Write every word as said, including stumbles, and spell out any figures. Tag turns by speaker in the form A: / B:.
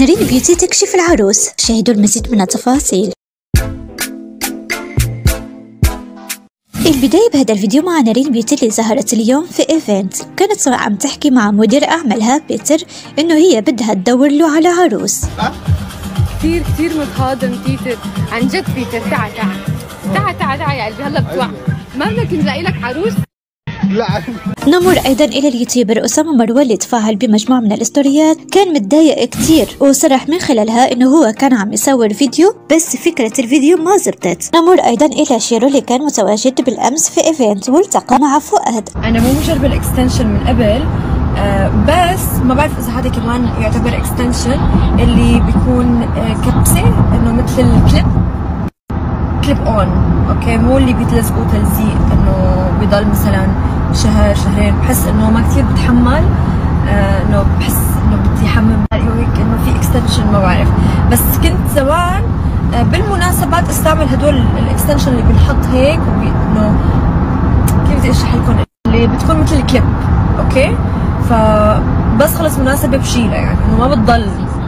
A: نارين بيوتي تكشف العروس، شاهدوا المزيد من التفاصيل. البداية بهذا الفيديو مع نارين بيوتي اللي ظهرت اليوم في ايفنت. كانت صراحة عم تحكي مع مدير أعمالها بيتر إنه هي بدها تدور له على عروس.
B: كثير كثير متهاضم بيتر، عن جد بيتر. تعا تعا تعا تعا تعا يا قلبي، هلا بتوعى. ما بدك نلاقي لك عروس؟
A: لا. نمر ايضا الى اليوتيوبر اسامه مروه اللي تفاعل بمجموعه من الاستوريات. كان متضايق كتير وصرح من خلالها انه هو كان عم يصور فيديو بس فكره الفيديو ما زبطت. نمر ايضا الى شيرو اللي كان متواجد بالامس في ايفنت والتقى مع فؤاد.
C: انا مو مجربه الاكستنشن من قبل، آه بس ما بعرف اذا هذا كمان يعتبر اكستنشن، اللي بيكون آه كبسه انه مثل الكليب كليب اون، اوكي، مو اللي بيتلزقوا تلزيق انه بضل مثلا شهر شهرين. بحس انه ما كثير بتحمل، آه انه بحس انه بدي حمم هيك انه في اكستنشن ما بعرف. بس كنت زمان آه بالمناسبات استعمل هدول الاكستنشن اللي بنحط هيك انه كيف بدي اشرح لكم، اللي بتكون مثل الكليب، اوكي، فبس خلص مناسبه بشيلها، يعني انه ما بتضل